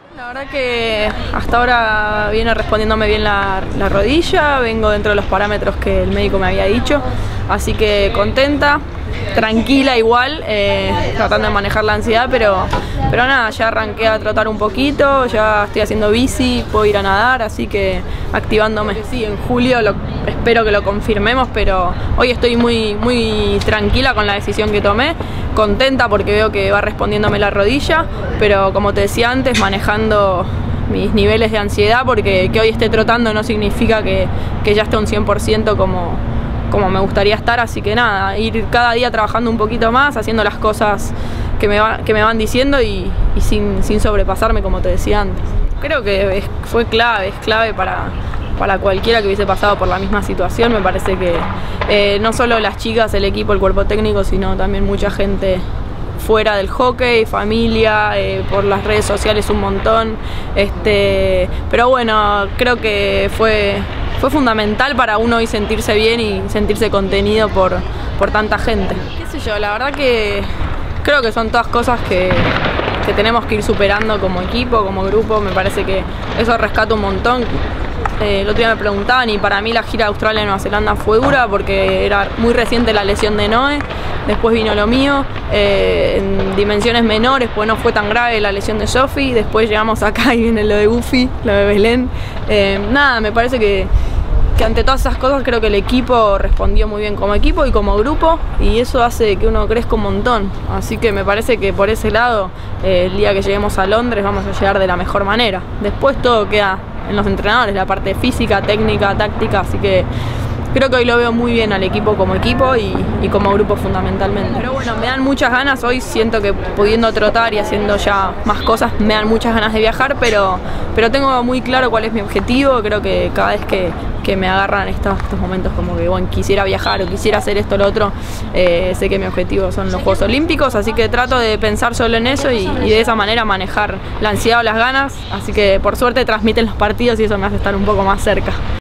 La verdad que hasta ahora viene respondiéndome bien la rodilla, vengo dentro de los parámetros que el médico me había dicho, así que contenta, tranquila igual, tratando de manejar la ansiedad, pero nada, ya arranqué a trotar un poquito, ya estoy haciendo bici, puedo ir a nadar, así que activándome. Sí, en julio espero que lo confirmemos, pero hoy estoy muy tranquila con la decisión que tomé, contenta porque veo que va respondiéndome la rodilla, pero como te decía antes, manejando mis niveles de ansiedad, porque que hoy esté trotando no significa que ya esté un 100% como me gustaría estar, así que nada, ir cada día trabajando un poquito más, haciendo las cosas que me van diciendo y sin sobrepasarme, como te decía antes. Creo que es clave para cualquiera que hubiese pasado por la misma situación. Me parece que no solo las chicas, el equipo, el cuerpo técnico, sino también mucha gente fuera del hockey, familia, por las redes sociales un montón, pero bueno, creo que fue fundamental para uno hoy sentirse bien y sentirse contenido por tanta gente. Qué sé yo, la verdad que creo que son todas cosas que tenemos que ir superando como equipo, como grupo. Me parece que eso rescata un montón. El otro día me preguntaban y para mí la gira de Australia y Nueva Zelanda fue dura porque era muy reciente la lesión de Noé, después vino lo mío, en dimensiones menores, pues no fue tan grave la lesión de Sophie, después llegamos acá y viene lo de Buffy, lo de Belén. Nada, me parece que ante todas esas cosas creo que el equipo respondió muy bien como equipo y como grupo, y eso hace que uno crezca un montón, así que me parece que por ese lado el día que lleguemos a Londres vamos a llegar de la mejor manera. Después todo queda en los entrenadores, la parte física, técnica, táctica, así que creo que hoy lo veo muy bien al equipo y como grupo fundamentalmente. Pero bueno, me dan muchas ganas, hoy siento que pudiendo trotar y haciendo ya más cosas me dan muchas ganas de viajar, pero tengo muy claro cuál es mi objetivo. Creo que cada vez que me agarran estos momentos como que bueno, quisiera viajar o quisiera hacer esto o lo otro, sé que mi objetivo son los Juegos Olímpicos, así que trato de pensar solo en eso y de esa manera manejar la ansiedad o las ganas, así que por suerte transmiten los partidos y eso me hace estar un poco más cerca.